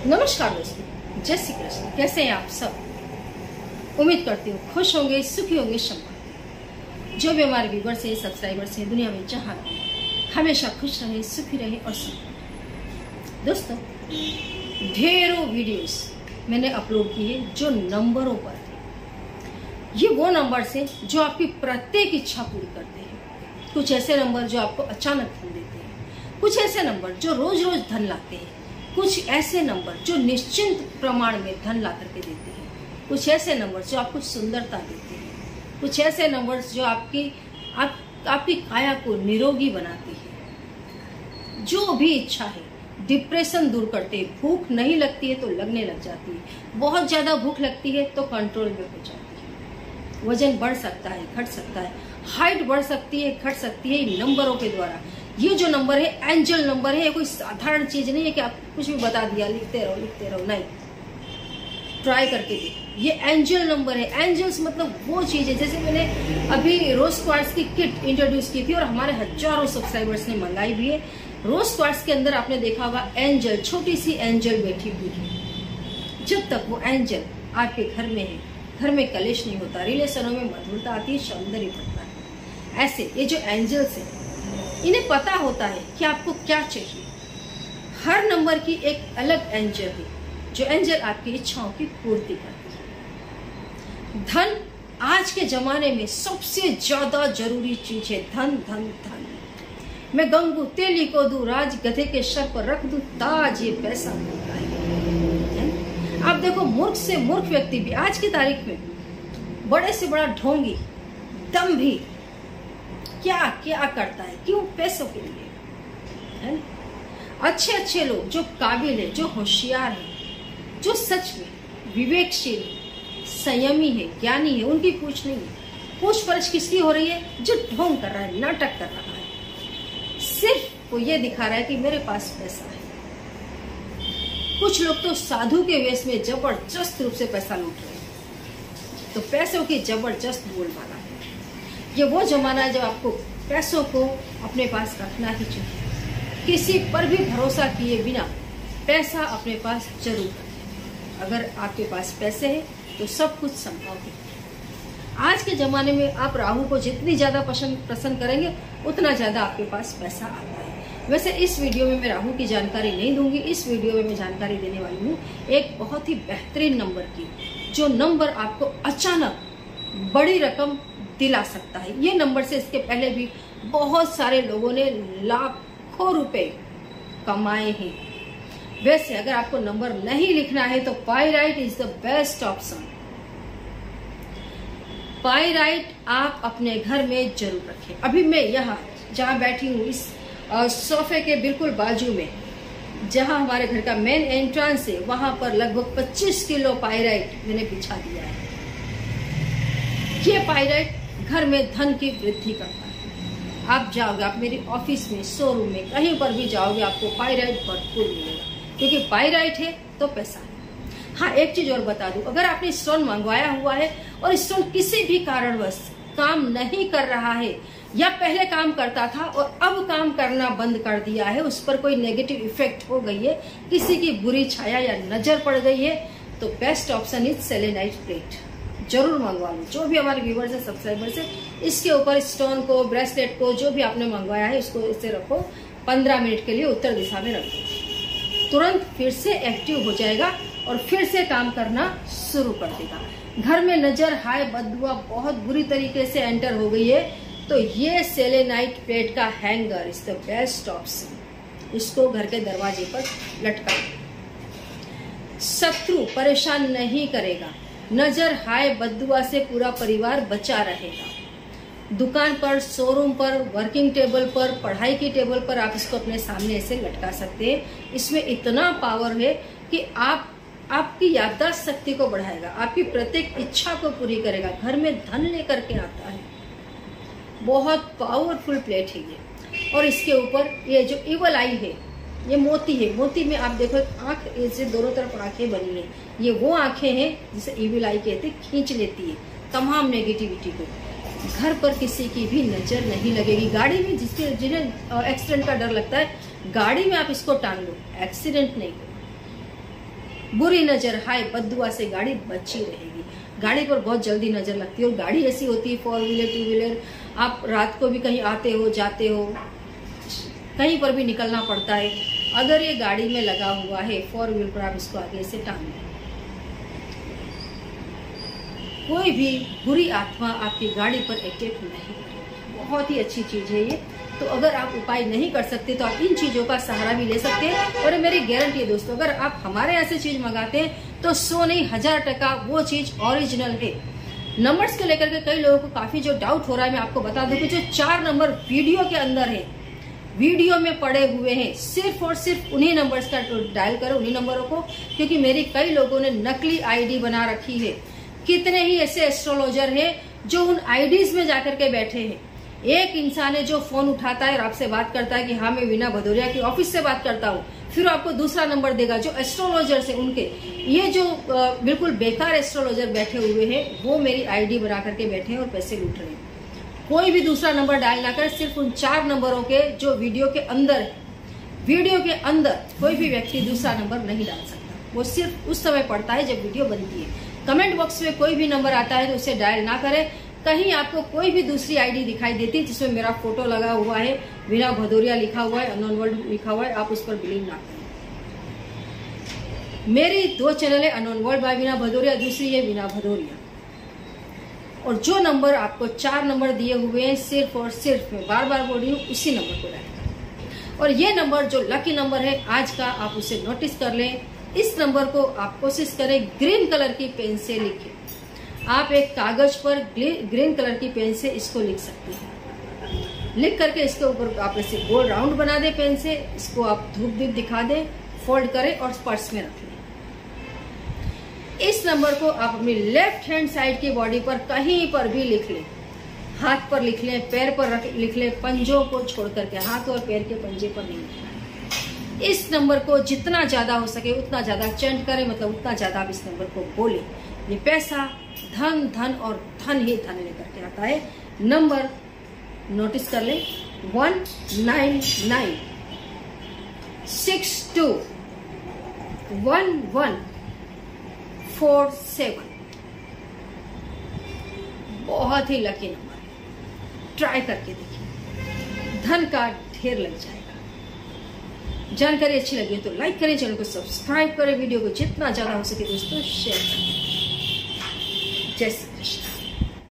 नमस्कार दोस्तों, जय श्री कृष्ण। कैसे हैं आप सब? उम्मीद करती हूँ खुश होंगे, सुखी होंगे, संपन्न। जो भी हमारे व्यूवर्स हैं, सब्सक्राइबर्स हैं, दुनिया में जहाँ हमेशा खुश रहे, सुखी रहे और संपन्न। दोस्तों, ढेरों वीडियोस मैंने अपलोड किए जो नंबरों पर थे। ये वो नंबर्स हैं जो आपकी प्रत्येक इच्छा पूरी करते हैं। कुछ ऐसे नंबर जो आपको अचानक धन देते हैं, कुछ ऐसे नंबर जो रोज रोज धन लाते हैं, कुछ ऐसे नंबर जो निश्चित प्रमाण में धन ला करके देते हैं, कुछ ऐसे नंबर जो आपको सुंदरता देते हैं, कुछ ऐसे नंबर्स जो आपकी काया को निरोगी बनाते हैं। जो भी इच्छा है, डिप्रेशन दूर करते हैं। भूख नहीं लगती है तो लगने लग जाती है, बहुत ज्यादा भूख लगती है तो कंट्रोल में हो जाती है। वजन बढ़ सकता है, घट सकता है, हाइट बढ़ सकती है, घट सकती है इन नंबरों के द्वारा। ये जो नंबर है एंजल नंबर है, ये कोई साधारण चीज नहीं है कि आप कुछ भी बता दिया लिखते रहो, नहीं। ट्राई करके देखो, ये एंजल नंबर है। एंजल्स मतलब वो चीज है, जैसे मैंने अभी रोज क्वार्ट्स की किट इंट्रोड्यूस की थी और हमारे हजारों सब्सक्राइबर्स ने मंगाई भी है। रोज क्वार्ट्स के अंदर आपने देखा होगा एंजल, छोटी सी एंजल बैठी हुई है। जब तक वो एंजल आपके घर में है, घर में कलेश नहीं होता, रिलेशनों में मधुरता आती है, सौंदर्य बढ़ता है। ऐसे ये जो एंजल्स है, इन्हें पता होता है कि आपको क्या चाहिए। हर नंबर की एक अलग एंजल है, जो एंजल आपकी इच्छाओं की पूर्ति करती है। धन आज के जमाने में सबसे ज्यादा जरूरी चीज है। धन धन धन। मैं गंगू तेली को दूं, राज गधे के सर पर रख दूं ताज, ये पैसा मिलता है। आप देखो, मूर्ख से मूर्ख व्यक्ति भी आज की तारीख में, बड़े से बड़ा ढोंगी, दम्भी, क्या क्या करता है, क्यों? पैसों के लिए, है ना? अच्छे अच्छे लोग जो काबिल है, जो होशियार है, जो सच में विवेकशील, संयमी है, ज्ञानी है, उनकी पूछ नहीं है। पूछ परछ किसकी हो रही है? जो ढोंग कर रहा है, नाटक कर रहा है, सिर्फ वो ये दिखा रहा है कि मेरे पास पैसा है। कुछ लोग तो साधु के वेश में जबरदस्त रूप से पैसा लूट रहे हैं। तो पैसों की जबरदस्त बोलबाला है। ये वो जमाना है जब आपको पैसों को अपने पास रखना ही चाहिए। किसी पर भी भरोसा किए बिना पैसा अपने पास जरूर रखें। अगर आपके पास पैसे हैं तो सब कुछ संभव है। आज के जमाने में आप राहु को जितनी ज्यादा पसंद करेंगे, उतना ज्यादा आपके पास पैसा आता है। वैसे इस वीडियो में मैं राहु की जानकारी नहीं दूंगी। इस वीडियो में मैं जानकारी देने वाली हूँ एक बहुत ही बेहतरीन नंबर की, जो नंबर आपको अचानक बड़ी रकम दिला सकता है। ये नंबर से इसके पहले भी बहुत सारे लोगों ने लाखों रुपए कमाए हैं। वैसे अगर आपको नंबर नहीं लिखना है तो pyrite is the best option. Pyrite आप अपने घर में जरूर रखें। अभी मैं यहाँ जहाँ बैठी हूँ, इस सोफे के बिल्कुल बाजू में, जहाँ हमारे घर का मेन एंट्रेंस है, वहां पर लगभग 25 किलो पाइराइट मैंने बिछा दिया है। ये पाइराइट घर में धन की वृद्धि करता है। आप जाओगे, आप मेरे ऑफिस में, शोरूम में, कहीं पर भी जाओगे, आपको पाइराइट भरपूर मिलेगा, क्योंकि पाइराइट है तो पैसा है। हाँ, एक चीज और बता दूं, अगर आपने स्टोन मंगवाया हुआ है और स्टोन किसी भी कारणवश काम नहीं कर रहा है, या पहले काम करता था और अब काम करना बंद कर दिया है, उस पर कोई नेगेटिव इफेक्ट हो गई है, किसी की बुरी छाया या नजर पड़ गई है, तो best option is selenite plate. जरूर मंगवा लो। जो भी हमारे व्यूवर्स है, सब्सक्राइबर्स है, इसके ऊपर स्टोन को, ब्रेसलेट को, जो भी आपने मंगवाया है, इसको इसे रखो, 15 मिनट के लिए उत्तर दिशा में रखो। तुरंत फिर से एक्टिव हो जाएगा और फिर से काम करना शुरू कर देगा। घर में नजर, हाय, बददुआ बहुत बुरी तरीके से एंटर हो गई है, तो ये सेलेनाइट प्लेट का hanger is the best option. इसको घर के दरवाजे पर लटका। शत्रु परेशान नहीं करेगा। नजर, हाय, बद्दुआ से पूरा परिवार बचा रहेगा। दुकान पर, शोरूम पर, वर्किंग टेबल पर, पढ़ाई की टेबल पर आप इसको अपने सामने ऐसे लटका सकते हैं। इसमें इतना पावर है कि आपकी याददाश्त शक्ति को बढ़ाएगा, आपकी प्रत्येक इच्छा को पूरी करेगा, घर में धन लेकर के आता है। बहुत पावरफुल प्लेट है ये। और इसके ऊपर ये जो इवल आई है, ये मोती है। मोती में आप देखो आंख, ऐसे दोनों तरफ आंखें बनी है। ये वो आंखें हैं जिसे इविल आई कहते, खींच लेती है तमाम नेगेटिविटी को। घर पर किसी की भी नजर नहीं लगेगी। गाड़ी में जिन्हें एक्सीडेंट का डर लगता है, गाड़ी में आप इसको टांग लो, एक्सीडेंट नहीं होगा। बुरी नजर, हाय बद्दुआ से गाड़ी बची रहेगी। गाड़ी पर बहुत जल्दी नजर लगती है और गाड़ी ऐसी होती है 4 व्हीलर 2 व्हीलर, आप रात को भी कहीं आते हो जाते हो, कहीं पर भी निकलना पड़ता है, अगर ये गाड़ी में लगा हुआ है 4 व्हीलर पर आप इसको आगे से टांग लें, कोई भी बुरी आत्मा आपकी गाड़ी पर अटैक नहीं करेगी। बहुत ही अच्छी चीज है ये। तो अगर आप उपाय नहीं कर सकते तो आप इन चीजों का सहारा भी ले सकते हैं। और मेरी गारंटी है दोस्तों, अगर आप हमारे यहाँ से चीज मंगाते हैं तो 100 नहीं 1000% वो चीज ओरिजिनल है। नंबर्स को लेकर के कई लोगों को काफी जो डाउट हो रहा है, मैं आपको बता दूं कि जो 4 नंबर वीडियो के अंदर है, वीडियो में पड़े हुए हैं, सिर्फ और सिर्फ उन्हीं नंबर्स का डायल करो, उन्हीं नंबरों को, क्योंकि मेरी कई लोगों ने नकली आईडी बना रखी है। कितने ही ऐसे एस्ट्रोलॉजर हैं जो उन आईडीज में जाकर के बैठे हैं। एक इंसान है जो फोन उठाता है और आपसे बात करता है कि हाँ मैं वीना भदौरिया की ऑफिस से बात करता हूँ, फिर आपको दूसरा नंबर देगा। जो एस्ट्रोलॉजर्स है उनके, ये जो बिल्कुल बेकार एस्ट्रोलॉजर बैठे हुए हैं, वो मेरी आईडी बना करके बैठे हैं और पैसे लूट रहे हैं। कोई भी दूसरा नंबर डायल ना कर, सिर्फ उन 4 नंबरों के जो वीडियो के अंदर है, वीडियो के अंदर कोई भी व्यक्ति दूसरा नंबर नहीं डाल सकता। वो सिर्फ उस समय पड़ता है जब वीडियो बनती है। कमेंट बॉक्स में कोई भी नंबर आता है तो उसे डायल ना करें। कहीं आपको कोई भी दूसरी आईडी दिखाई देती है जिसमें मेरा फोटो लगा हुआ है, वीना भदौरिया लिखा हुआ है, अननोन वर्ल्ड लिखा हुआ है, आप उस पर बिलीव ना करें। मेरी 2 चैनल है, unknown world by Veena Bhadauria, दूसरी है वीना भदौरिया। और जो नंबर आपको 4 नंबर दिए हुए हैं, सिर्फ और सिर्फ मैं बार बार बोल रही हूँ, उसी नंबर को डायल करें। और ये नंबर जो लकी नंबर है आज का, आप उसे नोटिस कर लें। इस नंबर को आप कोशिश करें ग्रीन कलर की पेन से लिखें। आप एक कागज पर ग्रीन कलर की पेन से इसको लिख सकते हैं। लिख करके इसके ऊपर आप ऐसे गोल राउंड बना दें पेन से, इसको आप धूप दीप दिखा दें, फोल्ड करें और पर्स में रख लें। इस नंबर को आप अपनी लेफ्ट हैंड साइड की बॉडी पर कहीं पर भी लिख लें, हाथ पर लिख लें, पैर पर लिख लें, पंजों को छोड़ करके, हाथ और पैर के पंजे पर नहीं लिखना है। इस नंबर को जितना ज्यादा हो सके उतना ज्यादा चैंट करें, मतलब उतना ज्यादा आप इस नंबर को बोले। ये पैसा, धन धन और धन ही धन लेकर के आता है। नंबर नोटिस कर ले, 199621147। बहुत ही लकी नंबर है, ट्राई करके देखिए, धन का ढेर लग जाएगा। जानकारी अच्छी लगी तो लाइक करें, चैनल को सब्सक्राइब करें, वीडियो को जितना ज्यादा हो सके दोस्तों शेयर करें। जय